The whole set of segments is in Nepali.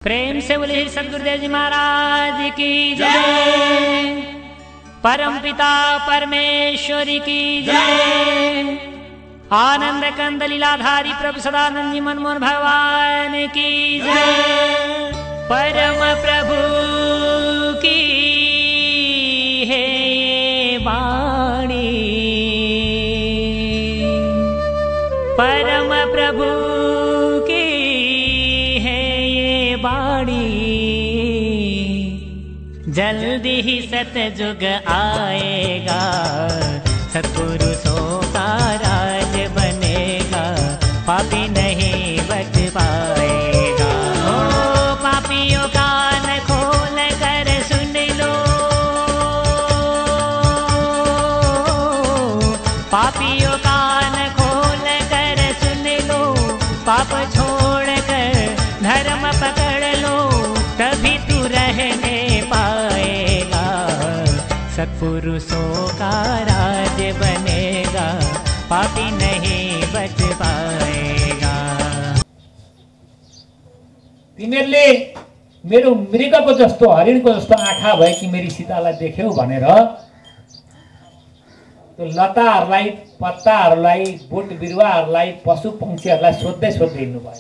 प्रेम से बोले सदगुरुदेव जी महाराज की जय। परम पिता परमेश्वरी की जय। आनंद कंद लीलाधारी प्रभु सदानंद जी मनमोहन भगवान की जय। परम प्रभु की है ये वाणी, परम प्रभु की है ये वाणी। जल्दी ही सतयुग आएगा, सत्पुरुषों का राज बनेगा, पापी नहीं बच पाएगा। ओ पापियों कान खोल कर सुन लो, पापियों कान खोल कर सुन लो, पाप छोड़ कर धर्म पकड़ लो, तभी तू रहने पाएगा, सत्पुरुषों का राज बनेगा, पापी नहीं बच पाएगा। तिमीहरूले मेरो मृगको जस्तो हरिणको जस्तो आँखा भएकी मेरी सीतालाई देख्यौ भनेर त्यो लताहरूलाई, पत्ताहरूलाई, बोट बिरुवाहरूलाई, पशु पक्षीहरूलाई सोध्दै सोध्दै हिँड्नु भयो।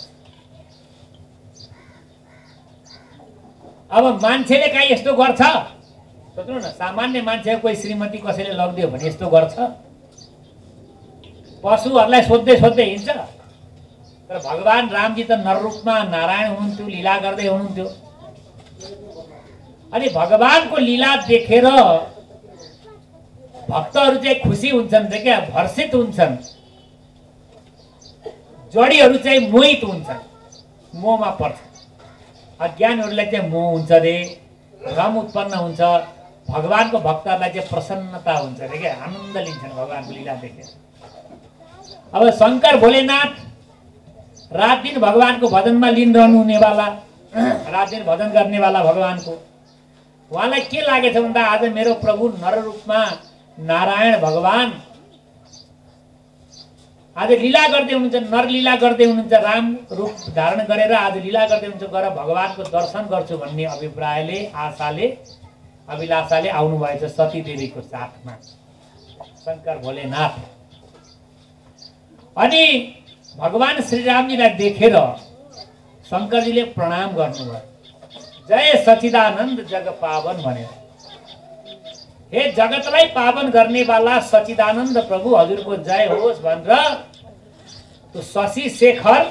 अब मान्छेले काहीँ यस्तो गर्छ? सोच्नु न, सामान्य मान्छे कोही श्रीमती कसैले लगिदियो भने यस्तो गर्छ? पशुहरूलाई सोध्दै सोध्दै हिँड्छ। तर भगवान रामजी त नररूपमा नारायण हुनुहुन्थ्यो, लीला गर्दै हुनुहुन्थ्यो। अनि भगवानको लीला देखेर भक्तहरू चाहिँ खुसी हुन्छन्, क्या हर्षित हुन्छन्। जडीहरू चाहिँ मोहित हुन्छन्, मोहमा पर्छ। अज्ञानीहरूलाई चाहिँ मोह हुन्छ रे, भ्रम उत्पन्न हुन्छ। भगवानको भक्तहरूलाई चाहिँ प्रसन्नता हुन्छ रे, क्या आनन्द लिन्छन् भगवानको लीला देखेर। अब शङ्कर भोलेनाथ रात दिन भगवानको भजनमा लीन रहनुहुनेवाला, रात दिन भजन गर्नेवाला भगवानको, उहाँलाई के लागेछ भन्दा आज मेरो प्रभु नर रूपमा नारायण भगवान आज लीला गर्दै हुनुहुन्छ, नर लीला गर्दै हुनुहुन्छ, राम रूप धारण गरेर आज लीला गर्दै हुनुहुन्छ, गएर भगवानको दर्शन गर्छु भन्ने अभिप्रायले, आशाले, अभिलाषाले आउनुभएछ सती देवीको साथमा शङ्कर भोलेनाथ। अनि भगवान श्रीरामजीलाई देखेर शङ्करजीले प्रणाम गर्नुभयो, जय सचिदानन्द जग पावन भनेर। हे जगतलाई पावन गर्नेवाला सचिदानन्द प्रभु हजुरको जय होस् भनेर त्यो शशि शेखर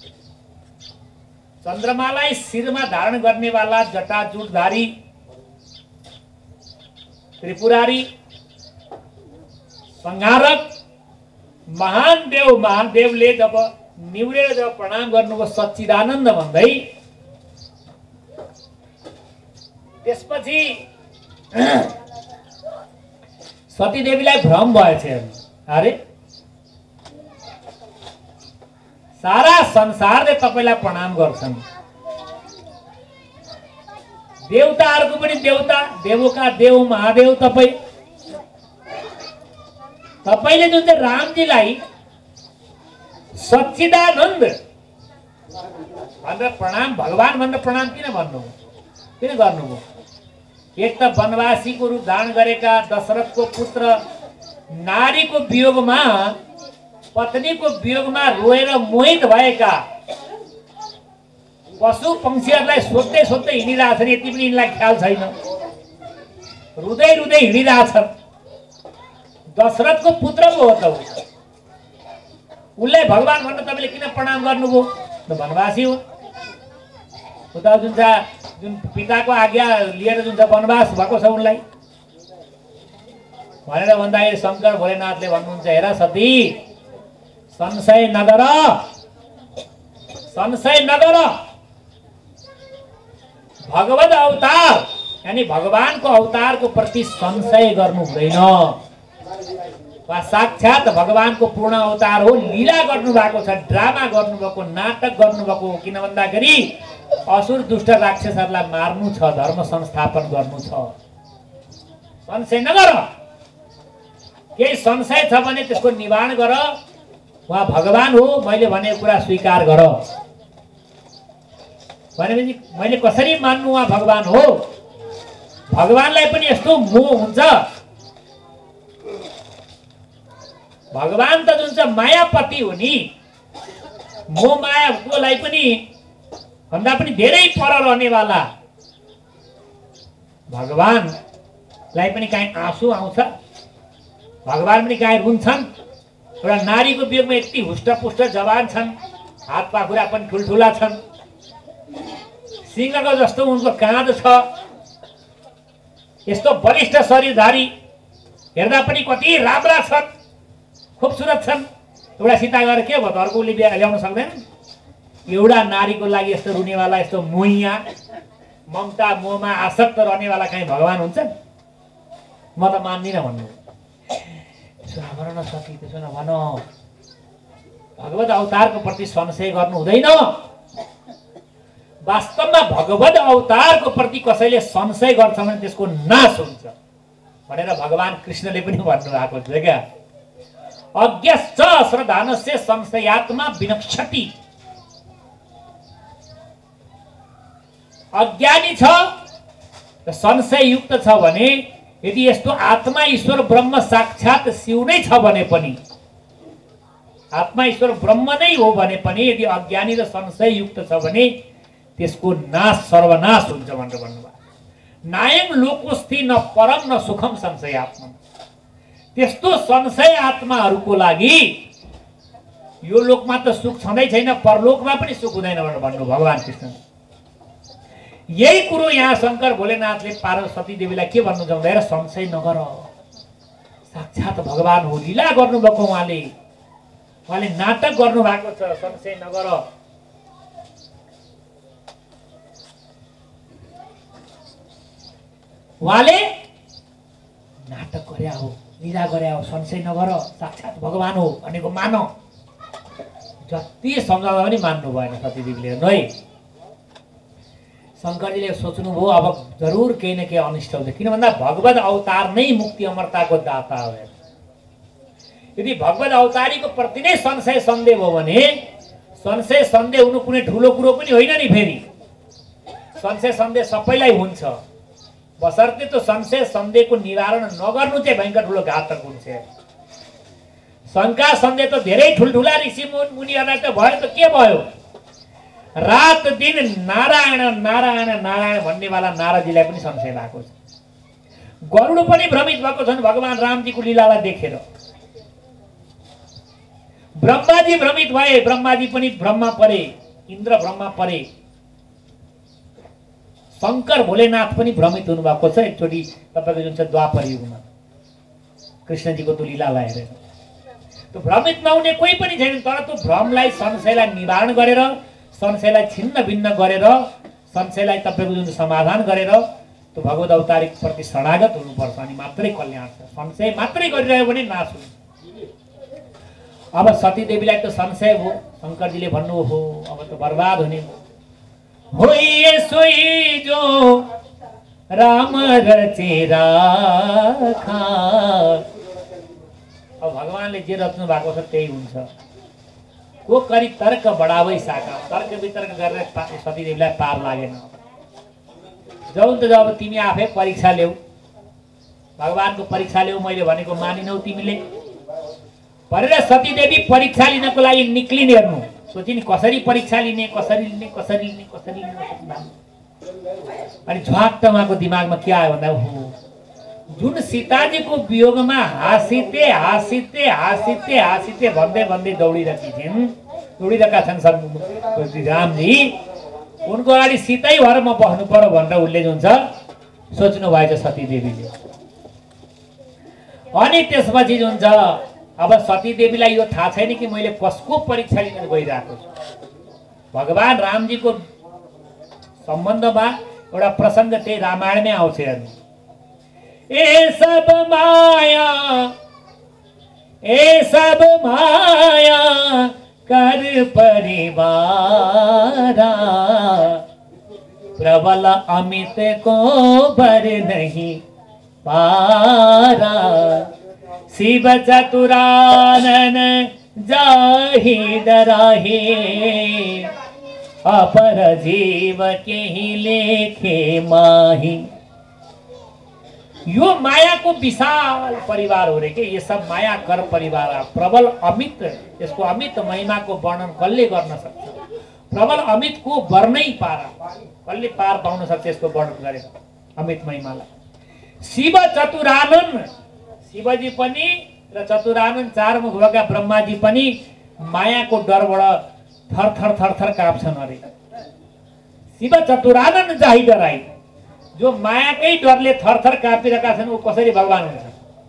चन्द्रमालाई शिरमा धारण गर्नेवाला जटाजुटधारी त्रिपुरारी संहारक महान देव, महादेवले जब निहुरेर जब प्रणाम गर्नुभयो सच्चिदानन्द भन्दै, त्यसपछि सतीदेवीलाई भ्रम भएछ। अरे सारा संसारले तपाईलाई प्रणाम गर्छन्, देवताहरूको पनि देवता, देवोका देव महादेव तपाईँ, तपाईले जुन चाहिँ रामजीलाई सच्चिदानन्द भनेर प्रणाम, भगवान भनेर प्रणाम किन भन्नुभयो, किन गर्नुभयो? एक त वनवासीको रूप धारण गरेका दशरथको पुत्र नारीको वियोगमा, पत्नीको वियोगमा रोएर मोहित भएका पशु पक्षीहरूलाई सोध्दै सोध्दै हिँडिरहेछन्, यति पनि यिनलाई ख्याल छैन, रुँदै रुँदै हिँडिरहेछन्। दशरथको पुत्र पो हो त उसलाई भगवान भनेर तपाईँले किन प्रणाम गर्नुभयो? त वनवासी हो, उता जुन पिताको आज्ञा लिएर जुन वनवास भएको छ उनलाई भनेर भन्दाखेरि शङ्कर भोलेनाथले भन्नुहुन्छ, हेर सती, संशय नगर, संशय नगर। भगवत अवतार यानी भगवानको अवतारको प्रति संशय गर्नु हुँदैन। वा साक्षात भगवानको पूर्ण अवतार हो, लीला गर्नु भएको छ, ड्रामा गर्नुभएको, नाटक गर्नुभएको हो। किन भन्दाखेरि असुर दुष्ट राक्षसहरूलाई मार्नु छ, धर्म संस्थापन गर्नु छ। संशय नगर, केही संशय छ भने त्यसको निवारण गर, उहाँ भगवान हो, मैले भनेको कुरा स्वीकार गर। भनेपछि मैले कसरी मान्नु उहाँ भगवान हो? भगवानलाई पनि यस्तो मोह हुन्छ। भगवान त जुन चाहिँ मायापति हो नि, मोह मायाकोलाई पनि भन्दा पनि धेरै पर रहनेवाला भगवानलाई पनि काहीँ आँसु आउँछ? भगवान पनि काहीँ रुन्छन्? एउटा नारीको वियोगमा यति हुष्टपुष्ट जवान छन्, हात पाखुरा पनि ठुल्ठुला छन्, सिंहको जस्तो उनको काँध छ, यस्तो बलिष्ठ शरीरधारी, हेर्दा पनि कति राम्रा छन्, खुबसुरत छन्। एउटा सीता गएर के भयो त? अर्को उसले ल्याउन सक्दैन? एउटा नारीको लागि यस्तो रुनेवाला, यस्तो मोहिया, ममता मोहमा आसक्त रहनेवाला कहीँ भगवान हुन्छ? म त मान्दिनँ भन्नु। त्यसो नगर न सती, त्यसो नभन। भगवत अवतारको प्रति संशय गर्नु हुँदैन। वास्तवमा भगवत अवतारको प्रति कसैले संशय गर्छ भने त्यसको नाश हुन्छ भनेर भगवान कृष्णले पनि भन्नुभएको छ क्या। अज्ञश्च श्रद्धानस्य संशयात्मा विनक्षति। अज्ञानी छ, संशययुक्त छ भने, यदि यस्तो आत्मा ईश्वर ब्रह्म साक्षात शिव नै छ भने पनि, आत्मा ईश्वर ब्रह्म नै हो भने पनि यदि अज्ञानी र संशययुक्त छ भने त्यसको नाश सर्वनाश हुन्छ भनेर भन्नुभयो। नायं लोकोस्ति न परम न सुखम संशयात्मा। त्यस्तो संशय आत्माहरूको लागि यो लोकमा त सुख छँदै छैन, परलोकमा पनि सुख हुँदैन भनेर भन्नु भगवान कृष्णले। यही कुरो यहाँ शंकर भोलेनाथले पार्वती देवीलाई के भन्नुहुन्छ भन्दा, संशय नगर, साक्षात भगवान हो, लीला गर्नुभएको उहाँले नाटक गर्नु भएको छ, संशय नगर। उहाँले नाटक गरे हो, लीला गरे हो, संशय नगर, साक्षात भगवान हो भनेको मान। जति सम्झाउँदा पनि मान्नु भएन सतीदेवीले। नै शंकरजीले सोच्नुभयो अब जरुर केही न केही अनिष्ट हुन्छ, किन भन्दा भगवत अवतार नै मुक्ति अमरताको दाता हो। यदि भगवत अवतारीको प्रति नै संशय सन्देह हो भने, संशय सन्देह हुनु कुनै ठुलो कुरो पनि होइन नि। फेरि संशय सन्देह सबैलाई हुन्छ, बसर्ते त्यो संशय सन्देहको निवारण नगर्नु चाहिँ भयङ्कर ठुलो घातक हुन्छ। शङ्का सन्देह त धेरै ठुल्ठुला ऋषि मुनिहरूलाई त भयो त के भयो? रात दिन नारायण नारायण नारायण भन्नेवाला नारदजीलाई पनि संशय भएको छ। गरुड पनि भ्रमित भएको छन् भगवान रामजीको लीलालाई देखेर। ब्रह्माजी भ्रमित भए, ब्रह्माजी पनि ब्रह्मा परे, इन्द्र ब्रह्मा परे। शंकर भोलेनाथ पनि भ्रमित हुनुभएको छ एकचोटि तपाईँको जुन चाहिँ द्वापर युगमा कृष्णजीको त्यो लीलालाई हेरेर। त्यो भ्रमित नहुने कोही पनि छैन, तर त्यो भ्रमलाई, संशयलाई निवारण गरेर, संशयलाई छिन्न भिन्न गरेर, संशयलाई तपाईँको जुन समाधान गरेर त्यो भगवत अवतारिक प्रति शरणागत हुनुपर्छ, अनि मात्रै कल्याण छ। संशय मात्रै गरिरह्यो भने नाश हुन्छ। अब सतीदेवीलाई त संशय हो, शङ्करजीले भन्नु हो अब त बर्बाद हुने हो। सोई जो राम रचे राखा। अब भगवानले जे रच्नु भएको छ त्यही हुन्छ। को करी तर्क बढावै साका, तर्क वितर्क गरेर सतीदेवीलाई पार लागेन। जाउँ त जब तिमी आफै परीक्षा ल्याऊ, भगवानको परीक्षा ल्याऊ, मैले भनेको मानिनौ तिमीले भनेर सतीदेवी परीक्षा लिनको लागि निक्लिने। हेर्नु सोचिन् कसरी परीक्षा लिने, कसरी लिने, कसरी लिने, कसरी लिने। अनि झ्वाक्क उहाँको दिमागमा के आयो भन्दा, हो जुन सीताजीको वियोगमा हाँसिते हाँसिते हाँसिते हाँसिते भन्दै भन्दै दौडिरहेका छन् रामजी, उनको अगाडि सीतै भएर म बस्नु पर्यो भनेर उसले जुन छ सोच्नु भएछ सतीदेवीले। अनि त्यसपछि जुन छ अब सतीदेवीलाई यो थाहा छैन कि मैले कसको परीक्षा लिन गइरहेको छु। भगवान रामजीको सम्बन्धमा एउटा प्रसङ्ग त्यही रामायणमै आउँछ। हेर्नु, ए सब माया कर परिवारा, प्रबल अमित को बर नहीं पारा, शिव चतुरानन जाहि डराहि, अपर जीव केही लेखे माही। यो मायाको विशाल परिवार हो रे के, ये सब माया कर परिवार है। प्रबल अमित, यसको अमित महिमाको वर्णन कसले गर्न सक्छ? प्रबल अमितको वर्णै पारा, कसले पार पाउन सक्छ यसको वर्णन गरेर अमित महिमालाई। शिव चतुरानन, शिवजी पनि र चतुरानन चार मुख भएका ब्रह्माजी पनि मायाको डरबाट थर थर काँप्छन् अरे। शिव चतुरानन जाहि डराई, जो मायाकै डरले थर काँपिरहेका छन् ऊ कसरी भगवान हुन्छ?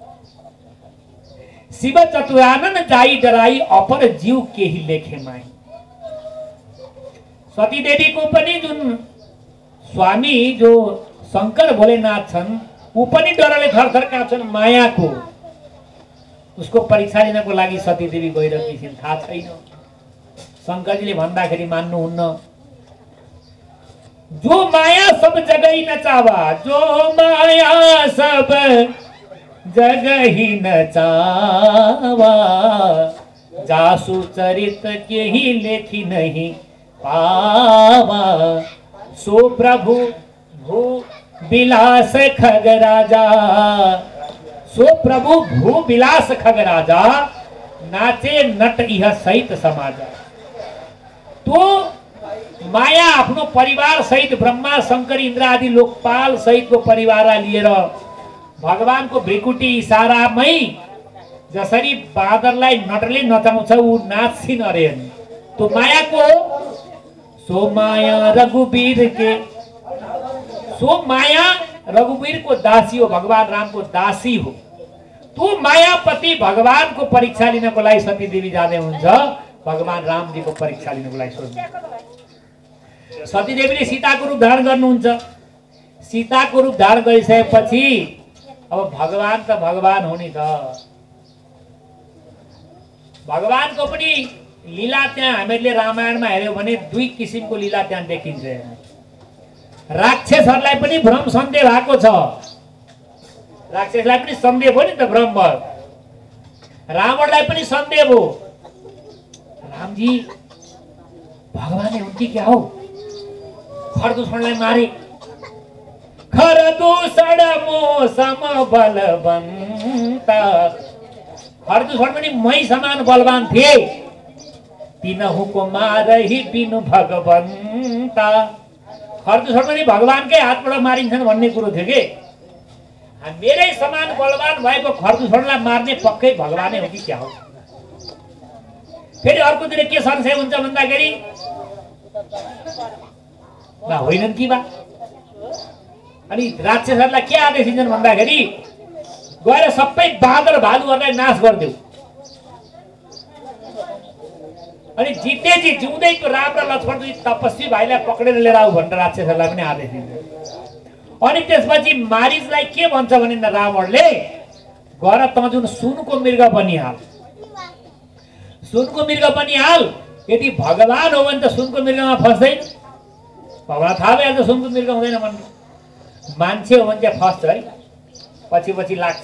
शिव चतुरानन जाई डराई अपर जीव केही लेखे माई। सती देवीको पनि जुन स्वामी जो शंकर भोलेनाथ छन् ऊ पनि डरले थर काँप्छन् मायाको। उसको परीक्षा लिनको लागि सती देवी गइरहेकी छिन्, थाहा छैन। शंकरजीले भन्दाखेरि मान्नुहुन्न। जो माया सब जगह ही नचावा, जो माया सब जगह ही नचावा, जासु चरित के ही लेखी नहीं पावा। सो प्रभु भू विलास खगराजा, सो प्रभु भू विलास खगराजा, नाचे नट यह सहित समाजा। तो माया आफ्नो परिवार सहित ब्रह्मा शंकर इंद्र आदि लोकपाल सहितको परिवारलाई लिएर भगवानको भ्रिकुटी इशारामै जसरी बादरलाई नटले नचाउँछ ऊ नाच्छिन् अरे। तो मायाको सो माया रघुवीर के, सो माया रघुवीरको दासी हो, भगवान रामको दासी हो। तो मायापति भगवानको परीक्षा लिनको लागि सती देवी जाँदै हुन्छ, भगवान रामजीको परीक्षा लिनको लागि सोध्नु। सती देवीले सीताको रूप धारण गर्नुहुन्छ। सीताको रूप धारण गरिसकेपछि अब भगवान त भगवान हो नि त। भगवानको पनि लीला त्यहाँ हामीले रामायणमा हेर्यौं भने दुई किसिमको लीला त्यहाँ देखिन्छ। राक्षसहरूलाई पनि भ्रम सन्देह भएको छ। राक्षसलाई पनि सन्देह हो नि त, भ्रम भयो। रावणलाई पनि सन्देह हो, रामजी भगवान हुन् कि क्या हो? खरदूषणलाई मारे। खरदूषण मोसम बलवन्ता, खरदूषण पनि मै समान बलवान थिए। तिनहुको मारहि बिनु भगवन्ता, खरदूषण पनि भगवानकै हातबाट मारिन्छन् भन्ने कुरो थियो के। मेरै समान बलवान भएको खरदूषणलाई मार्ने पक्कै भगवानै हो कि क्या हो? फेरि अर्कोतिर के संशय हुन्छ भन्दाखेरि होइनन् कि बा? अनि राक्षसहरूलाई के आदेश दिन्छन् भन्दाखेरि गएर सबै बाँदर भालुहरूलाई नाश गरिदेऊ। अनि जितेजी जिउँदैको राम र लक्ष्मण दुई तपस्वी भाइलाई पक्रेर लिएर आऊ भनेर राक्षसहरूलाई पनि आदेश दिन्छ। अनि त्यसपछि मारिचलाई के भन्छ भने रावणले, गएर त जुन सुनको मृग बनिहाल, सुनको मृग बनिहाल। यदि भगवान हो भने त सुनको मृगमा फस्दैन। भगवान थाहा भइहाल्छ सुनको मृग हुँदैन भन्नु। मान्छे हो भने चाहिँ फस्छ है, पछि पछि लाग्छ।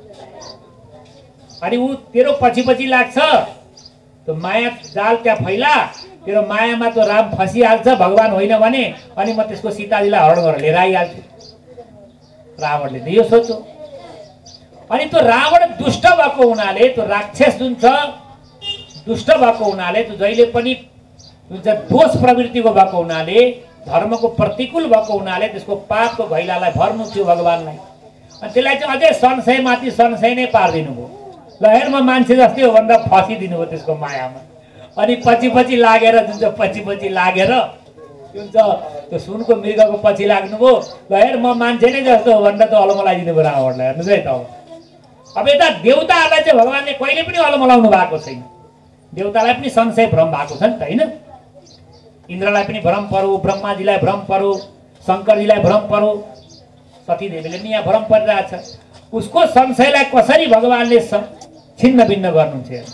अनि ऊ तेरो पछि पछि लाग्छ, तो माया जाल त्यहाँ फैला, तेरो मायामा तो राम फसिहाल्छ भगवान होइन भने, अनि म त्यसको सीताजीलाई हरण गरेर लिएर आइहाल्छु। रावणले त यो सोच्यो। अनि त्यो रावण दुष्ट भएको हुनाले, त्यो राक्षस जुन छ दुष्ट भएको हुनाले, त्यो जहिले पनि जुन चाहिँ दोष प्रवृत्तिको भएको हुनाले, धर्मको प्रतिकूल भएको हुनाले त्यसको पापको घैलालाई भर्नु थियो भगवानलाई। अनि त्यसलाई चाहिँ अझै संशय माथि संशय नै पारिदिनु भयो। ल हेर म मान्छे जस्तै हो भनेर फसिदिनु भयो त्यसको मायामा। अनि पछि पछि लागेर जुन चाहिँ पछि पछि लागेर जुन चाहिँ त्यो सुनको मृगको पछि लाग्नुभयो। ल हेर म मान्छे नै जस्तो हो भनेर त अलमलाइदिनु भयो रावणलाई। हेर्नुहोस् है त। अब यता देवताहरूलाई चाहिँ भगवानले कहिले पनि अलमलाउनु भएको छैन। देवतालाई पनि संशय भ्रम भएको छ नि त, होइन? इन्द्रलाई पनि भ्रम पर्यो, ब्रह्माजीलाई भ्रम पर्यो, शंकरजीलाई भ्रम पर्यो, सती देवीले पनि यहाँ भ्रम परिरहेछ। उसको संशयलाई कसरी भगवानले छिन्न भिन्न गर्नुहुन्छ?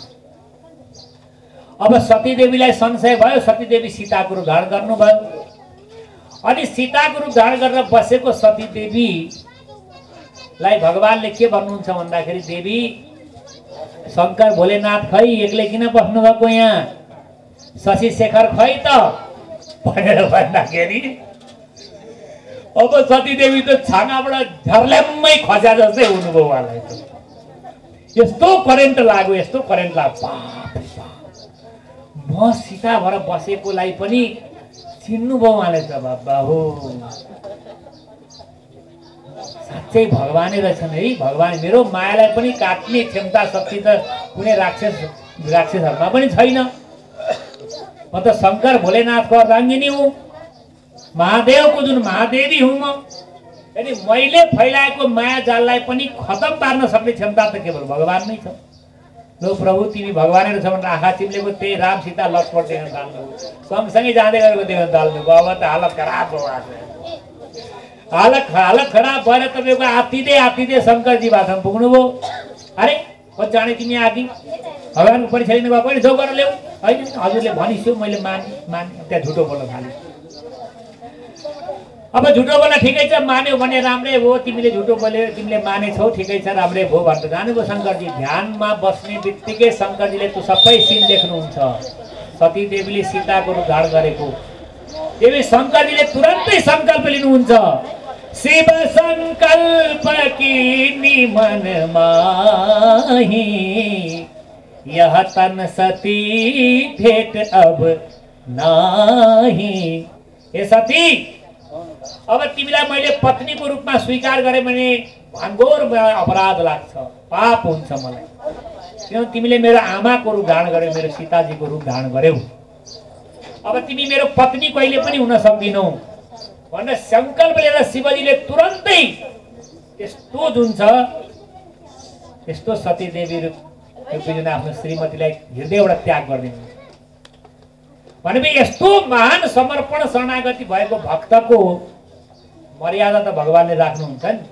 अब सती देवीलाई संशय भयो, सती देवी सीताको रूप धारण गर्नुभयो। अनि सीताको रूप धारण गरेर बसेको सती देवीलाई भगवानले के भन्नुहुन्छ भन्दाखेरि, देवी शंकर भोलेनाथ खै एक्लै किन बस्नु भएको यहाँ? शशि शेखर खै त? भनेर भन्दाखेरि अब सतीदेवी त छानाबाट झर्ल्याम्मै खस्या जस्तै हुनुभयो उहाँलाई। यस्तो करेन्ट लाग्यो, यस्तो करेन्ट लाग्यो, म सीता भएर बसेकोलाई पनि चिन्नुभयो उहाँले त। बाबा हो, साँच्चै भगवानै रहेछन् है। भगवान मेरो मायालाई पनि काट्ने क्षमता शक्ति त कुनै राक्षसहरूमा पनि छैन। म त शङ्कर भोलेनाथको अर्धाङ्गिनी हुँ, महादेवको जुन महादेवी हुँ म। यदि मैले फैलाएको माया जाललाई पनि खतम पार्न सक्ने क्षमता त केवल भगवान नै छ। लो प्रभु तिमी भगवानै रहेछ भनेर आँखा चिम्लेको त्यही राम सीता लक्ष्मण देख्न थाल्नु, सँगसँगै जाँदै गरेको देख्न थाल्नुभयो। अब त हालत खराब भयो। हालत खराब भएर तपाईँको आत्तिँदै शङ्करजी भाषामा पुग्नुभयो। अरे कति जाने तिमी आदि भगवानको परीक्षा लिनु गएको जो गरेर ल्याऊ होइन, हजुरले भनिस्यो मैले माने त्यहाँ झुटो बोल्न थाल्यो। अब झुटो बोल्न ठिकै छ, मान्यो भने राम्रै हो, तिमीले झुटो बोल्यो तिमीले मानेछौ ठिकै छ राम्रै भयो भनेर जानुभयो शङ्करजी। ध्यानमा बस्ने बित्तिकै शङ्करजीले त्यो सबै सिन देख्नुहुन्छ। सतीदेवीले सीताको रूप धारण गरेको देवी शङ्करजीले तुरन्तै सङ्कल्प लिनुहुन्छ, शिव संकल्प की मन माही यह तन सती भेट अब नाही। हे सती, अब तिमीलाई मैले पत्नीको रूपमा स्वीकार गरेँ भने घनघोर अपराध लाग्छ, पाप हुन्छ मलाई, किनभने तिमीले मेरो आमाको रूप धारण गर्यौ, मेरो सीताजीको रूप धारण गर्यौ। अब तिमी मेरो पत्नी कहिले पनि हुन सक्दिनौ भनेर संकल्प लिएर शिवजीले तुरन्तै यस्तो जुन छ यस्तो सतीदेवी रूपी आफ्नो श्रीमतीलाई हृदयबाट त्याग गरिदिनु। भनेपछि यस्तो महान समर्पण शरणागति भएको भक्तको मर्यादा त भगवानले राख्नुहुन्छ नि।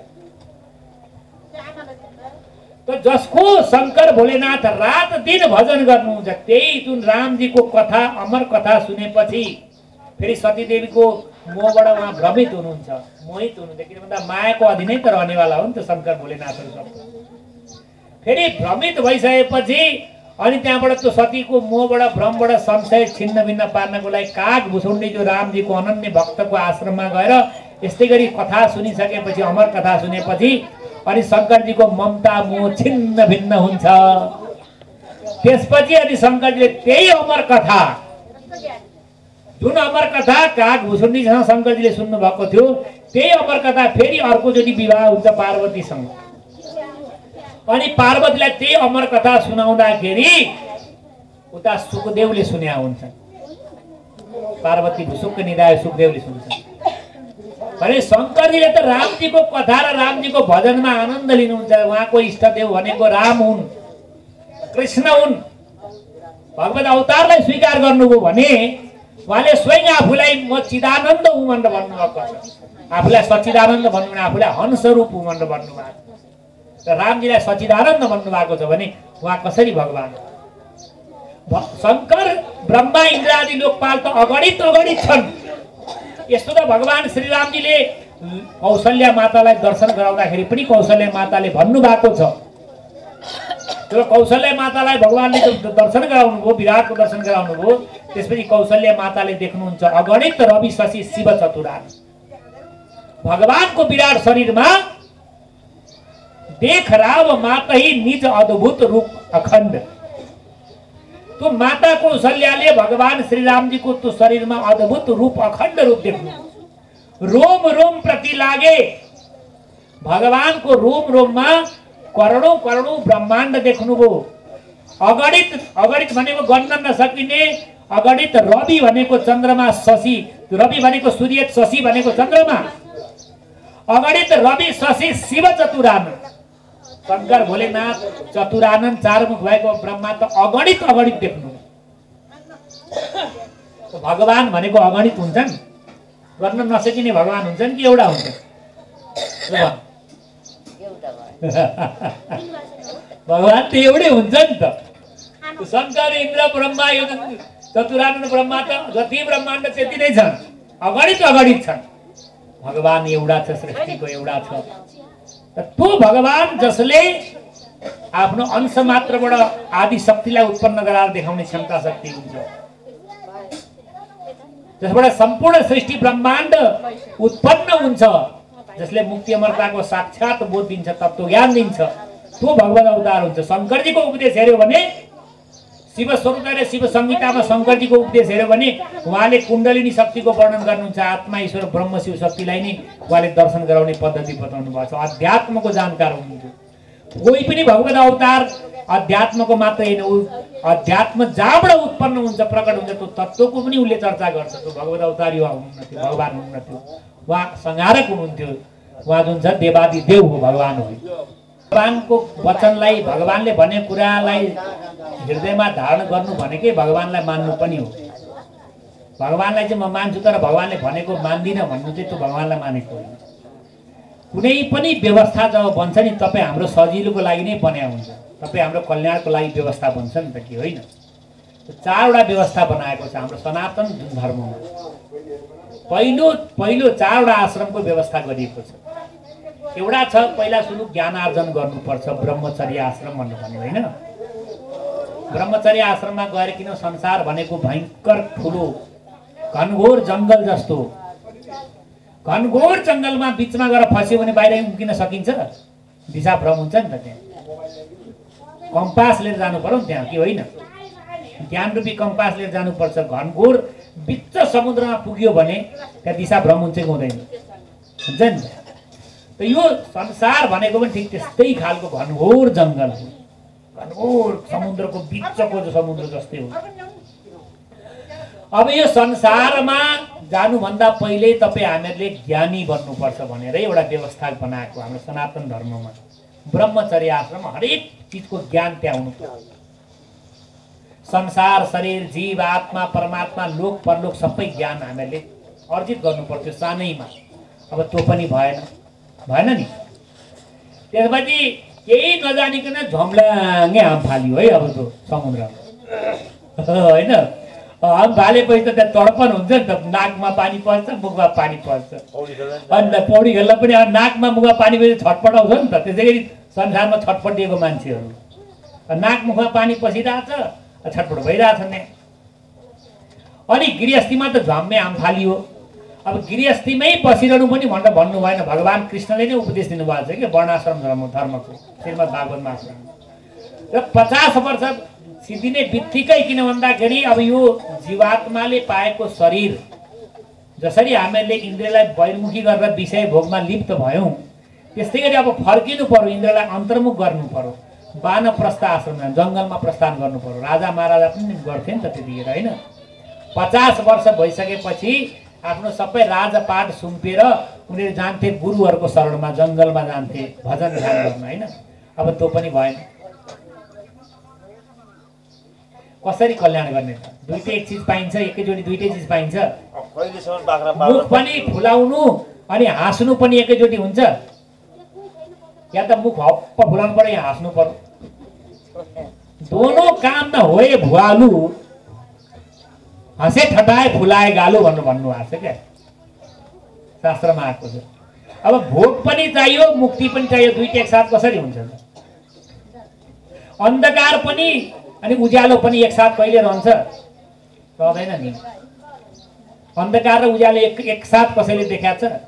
त जसको शङ्कर भोलेनाथ रात दिन भजन गर्नुहुन्छ, त्यही जुन रामजीको कथा अमर कथा सुनेपछि फेरि सतीदेवीको मोहबाट उहाँ भ्रमित हुनुहुन्छ, मोहित हुनुहुन्छ। किन भन्दा मायाको अधीनै त रहनेवाला हो नि त शङ्कर भोलेनाथहरू सब। फेरि भ्रमित भइसकेपछि अनि त्यहाँबाट त्यो सतीको मोहबाट भ्रमबाट संशय छिन्न भिन्न पार्नको लागि काग भुसुण्डी जो रामजीको अनन्य भक्तको आश्रममा गएर यस्तै गरी कथा सुनिसकेपछि, अमर कथा सुनेपछि अनि शङ्करजीको ममता मोह छिन्न भिन्न हुन्छ। त्यसपछि अनि शङ्करजीले त्यही अमर कथा, जुन अमर कथा काग भुसुण्डीसँग शङ्करजीले सुन्नु भएको थियो, त्यही अमर कथा फेरि अर्कोचोटि विवाह हुन्छ पार्वतीसँग। अनि पार्वतीलाई त्यही अमर कथा सुनाउँदाखेरि उता सुखदेवले सुन्या हुन्छ। पार्वती भुसुक्क निदाय सुखदेवले सुन्छ। भने शङ्करजीले त रामजीको कथा र रामजीको भजनमा आनन्द लिनुहुन्छ। उहाँको इष्टदेव भनेको राम हुन्, कृष्ण हुन्। भगवत अवतारलाई स्वीकार गर्नुभयो भने उहाँले स्वयं आफूलाई म चिदानन्द हुँ भनेर भन्नुभएको छ। आफूलाई सच्चिदानन्द भन्नु भने आफूलाई हंसरूप हुँ भनेर भन्नुभएको छ। रामजीलाई सच्चिदानन्द भन्नुभएको छ भने उहाँ कसरी भगवान? शङ्कर ब्रह्मा इन्द्र आदि लोकपाल त अगणित छन्। यस्तो त भगवान श्रीरामजीले कौशल्या मातालाई दर्शन गराउँदाखेरि पनि कौशल्या माताले भन्नुभएको छ। त्यो कौशल्या मातालाई भगवानले दर्शन गराउनु भयो, विराटको दर्शन गराउनु भयो। त्यसपछि कौशल्या माताले देख्नुहुन्छ अगणित रवि शशि शिव चतुरान। भगवानको विराट शरीरमा देख राव माता ही निज अद्भुत रूप अखण्ड। तो माता कौशल्याले भगवान श्रीरामजीको त्यो शरीरमा अद्भुत रूप अखण्ड रूप देख्नु। रोम रोम प्रति लागे भगवानको रोम रोममा करोडौं करोडौं ब्रह्माण्ड देख्नुभयो। अगणित भनेको गन्न नसकिने अगणित रवि भनेको चन्द्रमा शशि, रवि भनेको सूर्य, शशि भनेको चन्द्रमा, अगणित रवि शशि शिव चतुरान। शङ्कर भोलेनाथ चतुरानन चारमुख भएको ब्रह्मा त अगणित देख्नु। भगवान भनेको अगणित हुन्छन्, गर्न नसकिने भगवान हुन्छन् कि एउटा हुन्छ? भगवान त एउटै हुन्छ नि त। शङ्कर इन्द्र ब्रह्मा यो चतुरानन ब्रह्मा त जति ब्रह्माण्ड त्यति नै छन्, अगणित छन्। भगवान एउटा छ, सृष्टिको एउटा छ। त्यो भगवान जसले आफ्नो अंश मात्रबाट आदि शक्तिलाई उत्पन्न गराएर देखाउने क्षमता शक्ति हुन्छ। जसबाट सम्पूर्ण सृष्टि ब्रह्माण्ड उत्पन्न हुन्छ, जसले मुक्ति अमरताको साक्षात बोध दिन्छ, तत्त्व ज्ञान दिन्छ, त्यो भगवत अवतार हुन्छ। शङ्करजीको उपदेश हेर्यो भने, शिव स्वरूप र शिव संहितामा शङ्करजीको उपदेश हेर्यो भने उहाँले कुण्डलिनी शक्तिको वर्णन गर्नुहुन्छ। आत्मा ईश्वर ब्रह्म शिव शक्तिलाई नै उहाँले दर्शन गराउने पद्धति बताउनु भएको छ। अध्यात्मको जानकार हुनुहुन्थ्यो। कोही पनि भगवत अवतार अध्यात्मको मात्र होइन, अध्यात्म जहाँबाट उत्पन्न हुन्छ, प्रकट हुन्छ, त्यो तत्त्वको पनि उसले चर्चा गर्छ। त्यो भगवत अवतार युवा हुनुहुन्थ्यो, भगवान हुनुहुन्थ्यो, उहाँ संहारक हुनुहुन्थ्यो। उहाँ जुन छ देवादि देव हो, भगवान हो। भगवानको वचनलाई, भगवानले भने कुरालाई हृदयमा धारण गर्नु भनेकै भगवानलाई मान्नु पनि हो। भगवानलाई चाहिँ म मान्छु तर भगवानले भनेको मान्दिनँ भन्नु चाहिँ त्यो भगवानलाई मानेको होइन। कुनै पनि व्यवस्था जब बन्छ नि, तपाईँ हाम्रो सजिलोको लागि नै बन्या हुन्छ, तपाईँ हाम्रो कल्याणको लागि व्यवस्था बन्छ नि त, के होइन। चारवटा व्यवस्था बनाएको छ हाम्रो सनातन धर्ममा। पहिलो चारवटा आश्रमको व्यवस्था गरिएको छ। एउटा छ, पहिला सुरु ज्ञान आर्जन गर्नुपर्छ, ब्रह्मचर्य आश्रम भन्नु भन्यो होइन। ब्रह्मचर्य आश्रममा गएर किन, संसार भनेको भयङ्कर ठुलो घनघोर जङ्गल जस्तो, घनघोर जङ्गलमा बिचमा गएर फस्यो भने बाहिर उम्किन सकिन्छ? दिशा भ्रम हुन्छ नि त। त्यहाँ कम्पास लिएर जानु पर्यो नि त्यहाँ, के होइन। ज्ञान रूपी कम्पास लिएर जानुपर्छ। घनघोर बिच समुद्रमा पुग्यो भने त्यहाँ दिशा भ्रम हुन्छ कि हुँदैन? हुन्छ नि। त यो संसार भनेको पनि ठिक त्यस्तै खालको घनघोर जङ्गल हो, घनघोर समुद्रको बिचको जो समुद्र जस्तै हो। अब यो संसारमा जानुभन्दा पहिले तपाईँ हामीहरूले ज्ञानी बन्नुपर्छ भनेर एउटा व्यवस्था बनाएको हाम्रो सनातन धर्ममा। ब्रह्मचर्य आश्रम, हरेक चिजको ज्ञान त्यहाँ हुनुपर्छ। संसार, शरीर, जीव, आत्मा, परमात्मा, लोक परलोक सबै ज्ञान हामीहरूले अर्जित गर्नुपर्थ्यो सानैमा। अब त्यो पनि भएन नि। त्यसपछि केही नजानिकन झम्लाङ्गे हाम फाल्यो है अब त्यो समुद्रमा होइन। हाम फालेपछि त त्यहाँ तडपन हुन्छ नि त, नाकमा पानी पर्छ, मुखमा पानी पर्छ। अन्त पौडी खेल्न पनि नाकमा मुखमा पानी परेर छटपट आउँछ नि त। त्यसै गरी संसारमा छटपटिएको मान्छेहरू, नाक मुखमा पानी पसिरहेछ, छटपट भइरहेछ नि। अनि गृहस्थीमा त झम्मे हाम फालियो। अब गृहस्थीमै बसिरहनु पनि भनेर भन्नु भएन। भगवान कृष्णले नै उपदेश दिनुभएको छ कि वर्णाश्रम धर्मको, श्रीमद् भागवतमा। र 50 वर्ष सिद्धिने बित्तिकै, किन भन्दाखेरि अब यो जीवात्माले पाएको शरीर, जसरी हामीहरूले इन्द्रियलाई बहिर्मुखी गरेर विषय भोगमा लिप्त भयौँ, त्यस्तै गरी अब फर्किनु पर्यो, इन्द्रियलाई अन्तर्मुख गर्नु पर्यो। वानप्रस्थ आश्रममा जङ्गलमा प्रस्थान गर्नु पर्यो। राजा महाराजा पनि गर्थे नि त त्यतिखेर होइन। 50 वर्ष भइसकेपछि आफ्नो सबै राजपाट सुम्पेर उनीहरू जान्थे गुरुहरूको शरणमा, जङ्गलमा जान्थे भजन ध्यान गर्न होइन। अब त्यो पनि भएन। कसरी कल्याण गर्ने त? दुईटै एक चिज पाइन्छ, एकैचोटि दुईटै चिज पाइन्छ? मुख पनि फुलाउनु अनि हाँस्नु पनि एकैचोटि हुन्छ? या त मुख हप्प फुलाउनु पर्यो, या हाँस्नु पर्यो। दोनों काम न होए भुवालु, हँसे ठटाए फुलाए गालु भन्नु भन्नुभएको छ क्या, शास्त्रमा आएको छ। अब भोग पनि चाहियो, मुक्ति पनि चाहियो, दुईटै एकसाथ कसरी हुन्छ त? अन्धकार पनि अनि उज्यालो पनि एकसाथ कहिले रहन्छ? रहँदैन नि। अन्धकार र उज्यालो एकसाथ कसैले देखाएको छ?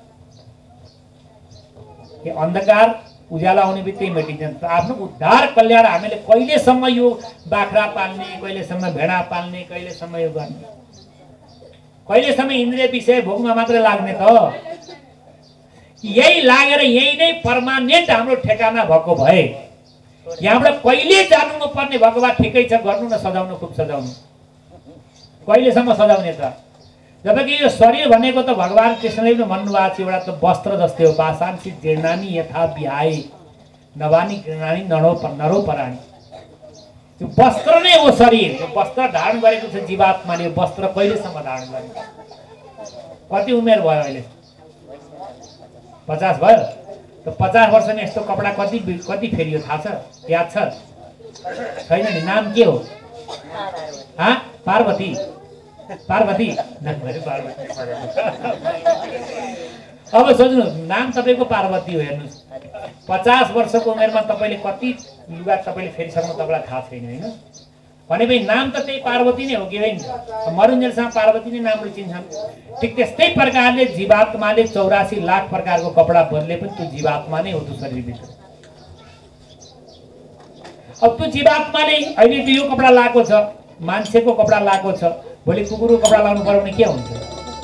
अन्धकार उज्यालो आउने बित्तिकै मेटिन्छ। आफ्नो उद्धार कल्याण हामीले कहिलेसम्म यो बाख्रा पाल्ने, कहिलेसम्म भेडा पाल्ने, कहिलेसम्म यो गर्ने, कहिलेसम्म इन्द्रिय विषय भोगमा मात्रै लाग्ने त? यही लागेर यही नै पर्मानेन्ट हाम्रो ठेगाना भएको भए यहाँबाट कहिले जानु नपर्ने भगवान ठिकै छ, गर्नु न, सजाउनु, खुब सजाउनु। कहिलेसम्म सजाउने त? जबकि यो शरीर भनेको त भगवान कृष्णले पनि भन्नुभएको छ एउटा त वस्त्र जस्तै हो। पाषाणसी जीर्णानी यथा विहाय नवानी गृणानी नरो पराणी। त्यो वस्त्र नै हो शरीर। यो वस्त्र धारण गरेको छ जीवात्माले। यो वस्त्र कहिलेसम्म धारण गर्ने? कति उमेर भयो अहिले? 50 भयो। त 50 वर्षमा यस्तो कपडा कति फेरियो थाहा छ? याद छ? छैन नि। नाम के हो? पार्वती। पार्वती अब सोच्नु, नाम तपाईँको पार्वती हो। हेर्नुहोस्, 50 वर्षको उमेरमा तपाईँले कति लुगा तपाईँले फेरिसक्नु तपाईँलाई थाहा छैन होइन। भनेपछि नाम त त्यही पार्वती नै हो कि होइन? मरुन्जेलसम्म पार्वती नै नामले चिन्छन्। ठिक त्यस्तै प्रकारले जीवात्माले 84 लाख प्रकारको कपडा बदले पनि त्यो जीवात्मा नै हो त्यो शरीरभित्र। अब त्यो जीवात्माले अहिले त्यो यो कपडा लाएको छ, मान्छेको कपडा लाएको छ, भोलि कुकुरको कपडा लाउनु पर्यो भने के हुन्छ?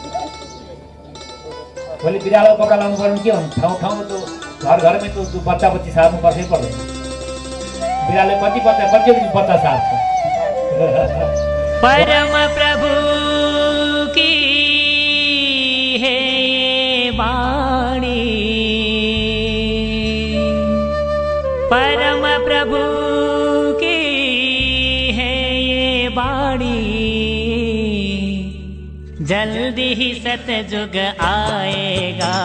भोलि बिरालोको कपडा लाउनु पर्यो भने के हुन्छ? ठाउँ ठाउँमा त्यो घरमै त्यो बच्चा बच्ची सार्नु पर्छै पर्दैन? बिराले कति बच्चा सार्छ? परम प्रभु की है वाणी, परम प्रभु की है ये वाणी, जल्दी ही सतयुग आएगा,